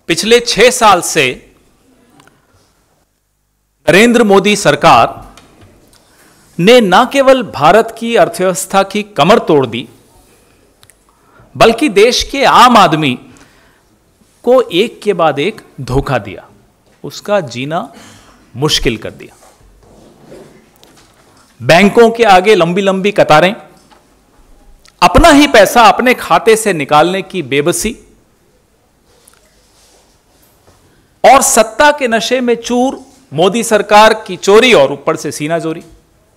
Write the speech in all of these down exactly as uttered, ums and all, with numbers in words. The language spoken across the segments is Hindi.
पिछले छह साल से नरेंद्र मोदी सरकार ने न केवल भारत की अर्थव्यवस्था की कमर तोड़ दी, बल्कि देश के आम आदमी को एक के बाद एक धोखा दिया, उसका जीना मुश्किल कर दिया। बैंकों के आगे लंबी लंबी कतारें, अपना ही पैसा अपने खाते से निकालने की बेबसी और सत्ता के नशे में चूर मोदी सरकार की चोरी और ऊपर से सीना चोरी।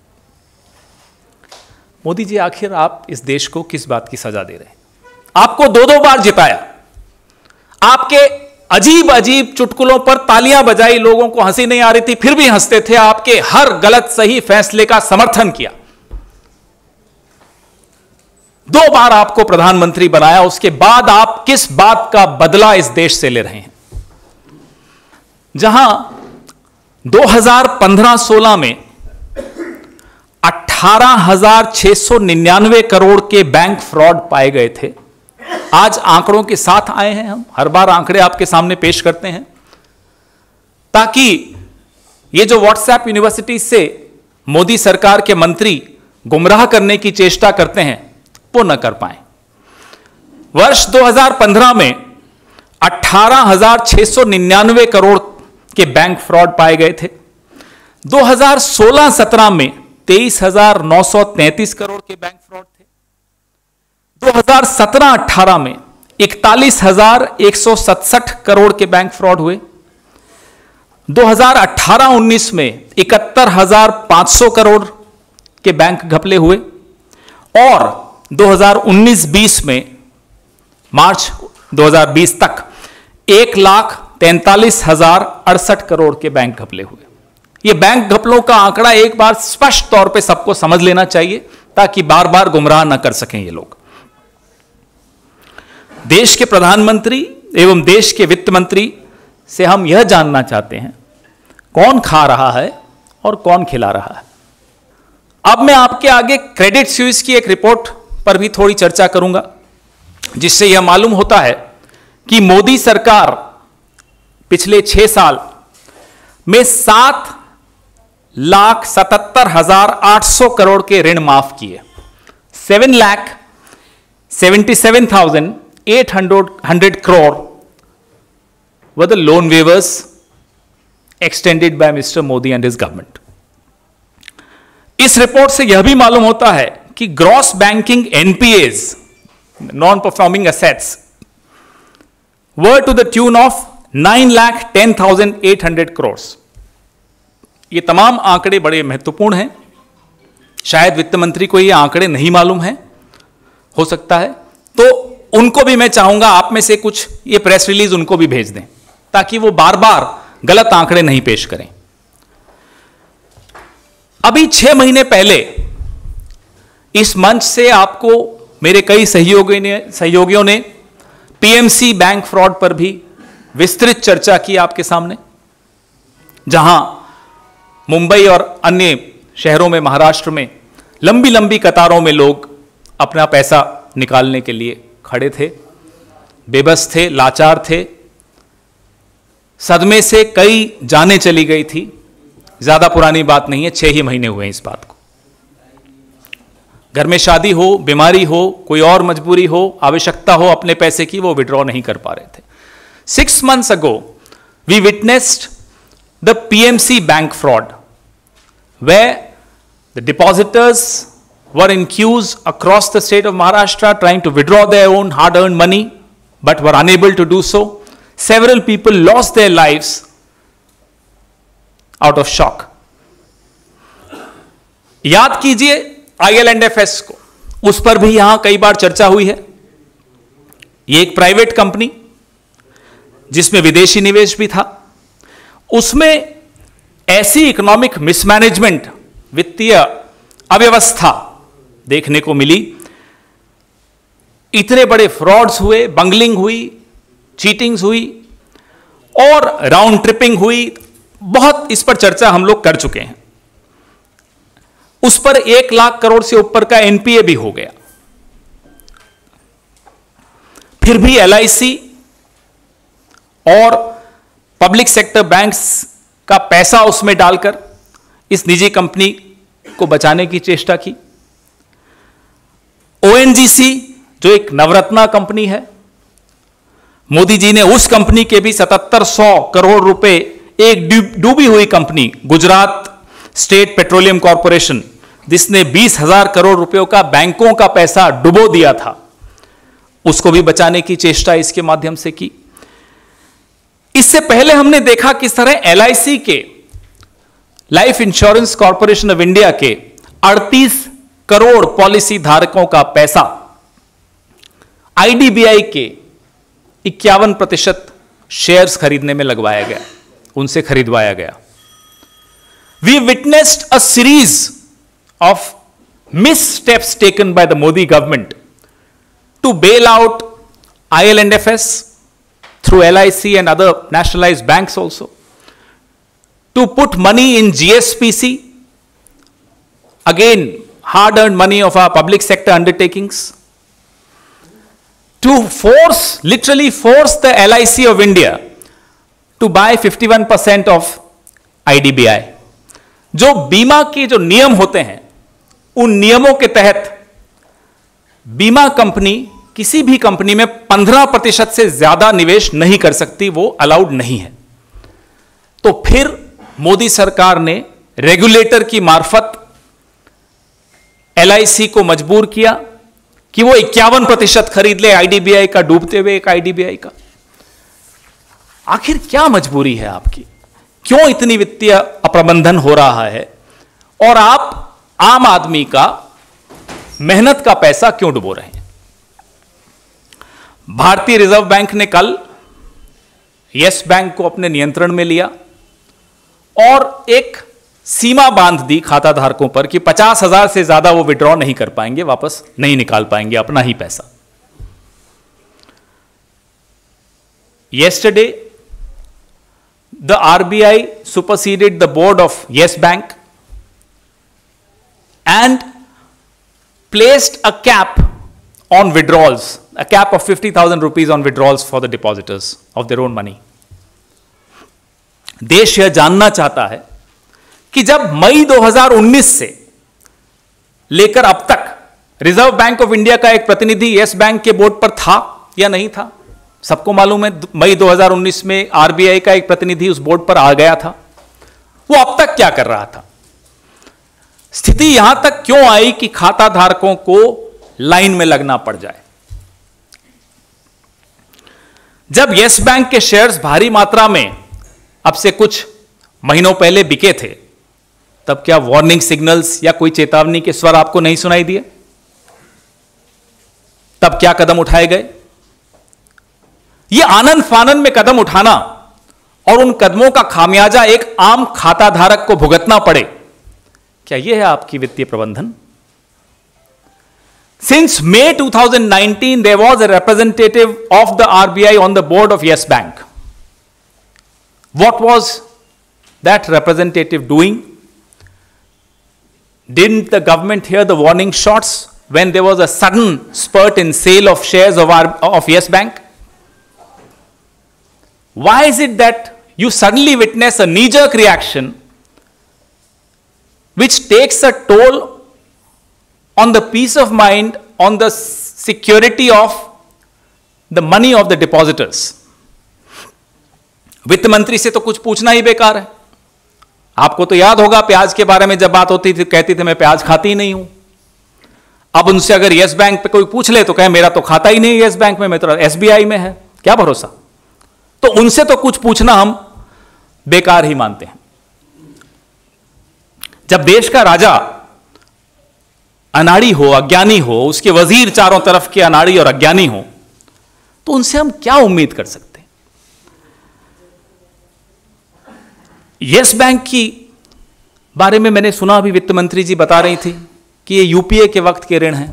मोदी जी, आखिर आप इस देश को किस बात की सजा दे रहे हैं? आपको दो दो बार जिताया, आपके अजीब अजीब चुटकुलों पर तालियां बजाई, लोगों को हंसी नहीं आ रही थी फिर भी हंसते थे, आपके हर गलत सही फैसले का समर्थन किया, दो बार आपको प्रधानमंत्री बनाया, उसके बाद आप किस बात का बदला इस देश से ले रहे हैं? जहां दो हज़ार पंद्रह सोलह में अठारह हजार छह सौ निन्यानवे करोड़ के बैंक फ्रॉड पाए गए थे, आज आंकड़ों के साथ आए हैं। हम हर बार आंकड़े आपके सामने पेश करते हैं ताकि ये जो व्हाट्सएप यूनिवर्सिटी से मोदी सरकार के मंत्री गुमराह करने की चेष्टा करते हैं वो न कर पाए। वर्ष दो हज़ार पंद्रह में अठारह हजार छह सौ निन्यानवे करोड़ के बैंक फ्रॉड पाए गए थे। दो हज़ार सोलह सत्रह में तेईस हजार नौ सौ तैंतीस करोड़ के बैंक फ्रॉड थे। दो हज़ार सत्रह अठारह में इकतालीस हजार एक सौ सड़सठ करोड़ के बैंक फ्रॉड हुए। दो हज़ार अठारह उन्नीस में इकहत्तर हजार पांच सौ करोड़ के बैंक घपले हुए और दो हज़ार उन्नीस बीस में मार्च दो हज़ार बीस तक एक लाख तैंतालीस हजार अड़सठ करोड़ के बैंक घपले हुए। यह बैंक घपलों का आंकड़ा एक बार स्पष्ट तौर पे सबको समझ लेना चाहिए ताकि बार बार गुमराह न कर सकें ये लोग। देश के प्रधानमंत्री एवं देश के वित्त मंत्री से हम यह जानना चाहते हैं कौन खा रहा है और कौन खिला रहा है। अब मैं आपके आगे क्रेडिट स्विस की एक रिपोर्ट पर भी थोड़ी चर्चा करूंगा, जिससे यह मालूम होता है कि मोदी सरकार पिछले छह साल में सात लाख सतहत्तर हजार आठ सौ करोड़ के ऋण माफ किए। Seven lakh seventy seven thousand eight hundred crore were the loan waivers extended by mister Modi and his government. इस रिपोर्ट से यह भी मालूम होता है कि gross banking NPAs, non performing assets, were to the tune of nine lakh ten thousand eight hundred crore. ये तमाम आंकड़े बड़े महत्वपूर्ण हैं। शायद वित्त मंत्री को ये आंकड़े नहीं मालूम है, हो सकता है, तो उनको भी मैं चाहूंगा आप में से कुछ ये प्रेस रिलीज उनको भी भेज दें ताकि वो बार बार गलत आंकड़े नहीं पेश करें। अभी छह महीने पहले इस मंच से आपको मेरे कई सहयोगियों ने सहयोगियों ने पीएमसी बैंक फ्रॉड पर भी विस्तृत चर्चा की आपके सामने, जहां मुंबई और अन्य शहरों में, महाराष्ट्र में लंबी लंबी कतारों में लोग अपना पैसा निकालने के लिए खड़े थे, बेबस थे, लाचार थे। सदमे से कई जानें चली गई थी। ज्यादा पुरानी बात नहीं है, छह ही महीने हुए हैं इस बात को। घर में शादी हो, बीमारी हो, कोई और मजबूरी हो, आवश्यकता हो अपने पैसे की, वो विड्रॉ नहीं कर पा रहे थे। Six months ago we witnessed the PMC bank fraud, where the depositors were in queues across the state of Maharashtra trying to withdraw their own hard-earned money but were unable to do so. Several people lost their lives out of shock. याद कीजिए I L and F S को, उस पर भी यहां कई बार चर्चा हुई है। यह एक प्राइवेट कंपनी जिसमें विदेशी निवेश भी था, उसमें ऐसी इकोनॉमिक मिसमैनेजमेंट, वित्तीय अव्यवस्था देखने को मिली। इतने बड़े फ्रॉड्स हुए, बंगलिंग हुई, चीटिंग्स हुई और राउंड ट्रिपिंग हुई। बहुत इस पर चर्चा हम लोग कर चुके हैं। उस पर एक लाख करोड़ से ऊपर का एनपीए भी हो गया। फिर भी एल आई सी और पब्लिक सेक्टर बैंक्स का पैसा उसमें डालकर इस निजी कंपनी को बचाने की चेष्टा की। ओएनजीसी जो एक नवरत्ना कंपनी है, मोदी जी ने उस कंपनी के भी सतहत्तर सौ करोड़ रुपए, एक डूबी हुई company Gujarat state petroleum corporation जिसने बीस हजार करोड़ रुपयों का बैंकों का पैसा डुबो दिया था, उसको भी बचाने की चेष्टा इसके माध्यम से की। इससे पहले हमने देखा किस तरह एलआईसी के, life insurance corporation of India के अड़तीस करोड़ पॉलिसी धारकों का पैसा आईडीबीआई के इक्यावन प्रतिशत शेयर्स खरीदने में लगवाया गया, उनसे खरीदवाया गया। We witnessed a series of missteps taken by the Modi government to bail out I L and F S through L I C and other nationalized banks also, to put money in G S P C, again hard-earned money of our public sector undertakings, to force, literally force the L I C of India to buy fifty-one percent of I D B I. जो बीमा के जो नियम होते हैं, उन नियमों के तहत बीमा कंपनी किसी भी कंपनी में पंद्रह प्रतिशत से ज्यादा निवेश नहीं कर सकती, वो अलाउड नहीं है। तो फिर मोदी सरकार ने रेगुलेटर की मार्फत एलआईसी को मजबूर किया कि वो इक्यावन प्रतिशत खरीद ले आईडीबीआई का, डूबते हुए एक आईडीबीआई का। आखिर क्या मजबूरी है आपकी? क्यों इतनी वित्तीय अप्रबंधन हो रहा है और आप आम आदमी का मेहनत का पैसा क्यों डुबो रहे हैं? भारतीय रिजर्व बैंक ने कल यस बैंक को अपने नियंत्रण में लिया और एक सीमा बांध दी खाता धारकों पर कि पचास हजार से ज्यादा वो विड्रॉ नहीं कर पाएंगे, वापस नहीं निकाल पाएंगे अपना ही पैसा। yesterday the R B I superseded the board of Yes Bank and placed a cap on withdrawals, a cap of fifty thousand rupees on withdrawals for the depositors of their own money. देश यह जानना चाहता है कि जब मई दो हज़ार उन्नीस से लेकर अब तक रिजर्व बैंक ऑफ इंडिया का एक प्रतिनिधि यस बैंक के बोर्ड पर था या नहीं था। सबको मालूम है मई दो हज़ार उन्नीस में आरबीआई का एक प्रतिनिधि उस बोर्ड पर आ गया था। वो अब तक क्या कर रहा था? स्थिति यहां तक क्यों आई कि खाता धारकों को लाइन में लगना पड़ जाए? जब यस बैंक के शेयर्स भारी मात्रा में अब से कुछ महीनों पहले बिके थे, तब क्या वार्निंग सिग्नल्स या कोई चेतावनी के स्वर आपको नहीं सुनाई दिए? तब क्या कदम उठाए गए? ये आनंद फानन में कदम उठाना और उन कदमों का खामियाजा एक आम खाता धारक को भुगतना पड़े, क्या यह है आपकी वित्तीय प्रबंधन? Since May twenty nineteen, there was a representative of the R B I on the board of Yes Bank. What was that representative doing? Didn't the government hear the warning shots when there was a sudden spurt in sale of shares of, our, of Yes Bank? Why is it that you suddenly witness a knee-jerk reaction which takes a toll on the peace of mind, on the security of the money of the depositors? वित्त मंत्री से तो कुछ पूछना ही बेकार है। आपको तो याद होगा प्याज के बारे में जब बात होती थी, कहती थी मैं प्याज खाती ही नहीं हूं। अब उनसे अगर यस बैंक पे कोई पूछ ले तो कहे मेरा तो खाता ही नहीं यस बैंक में, मैं तो एसबीआई में है, क्या भरोसा? तो उनसे तो कुछ पूछना हम बेकार ही मानते हैं। जब देश का राजा अनाड़ी हो, अज्ञानी हो, उसके वजीर चारों तरफ के अनाड़ी और अज्ञानी हो, तो उनसे हम क्या उम्मीद कर सकते हैं? यस बैंक की बारे में मैंने सुना, अभी वित्त मंत्री जी बता रही थी कि ये यूपीए के वक्त के ऋण हैं।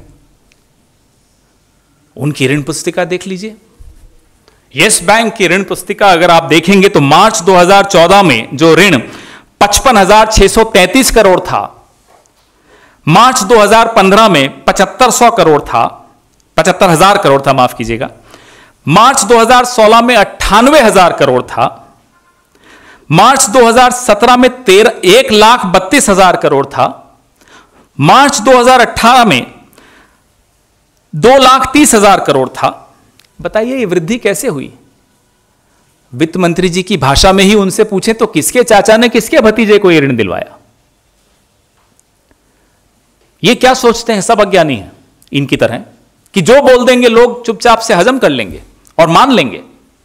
उनकी ऋण पुस्तिका देख लीजिए। यस बैंक की ऋण पुस्तिका अगर आप देखेंगे तो मार्च दो हज़ार चौदह में जो ऋण पचपन हजार छह सौ तैंतीस करोड़ था, मार्च दो हज़ार पंद्रह में पचहत्तर सौ करोड़ था, पचहत्तर हजार करोड़ था, माफ कीजिएगा। मार्च दो हज़ार सोलह में अट्ठानवे हजार करोड़ था, मार्च दो हज़ार सत्रह में तेरह एक लाख बत्तीस हजार करोड़ था, मार्च दो हज़ार अठारह में दो लाख तीस हजार करोड़ था। बताइए ये वृद्धि कैसे हुई? वित्त मंत्री जी की भाषा में ही उनसे पूछें तो किसके चाचा ने किसके भतीजे को ये ऋण दिलवाया? ये क्या सोचते हैं? सब अज्ञानी हैं इनकी तरह कि जो बोल देंगे लोग चुपचाप से हजम कर लेंगे और मान लेंगे।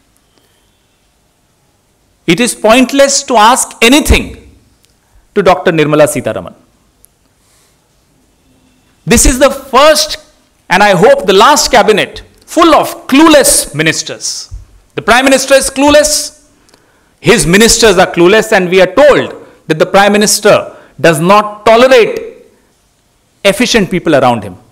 It is pointless to ask anything to doctor Nirmala Sitharaman. This is the first and I hope the last cabinet full of clueless ministers. The prime minister is clueless, his ministers are clueless, and we are told that the prime minister does not tolerate efficient people around him.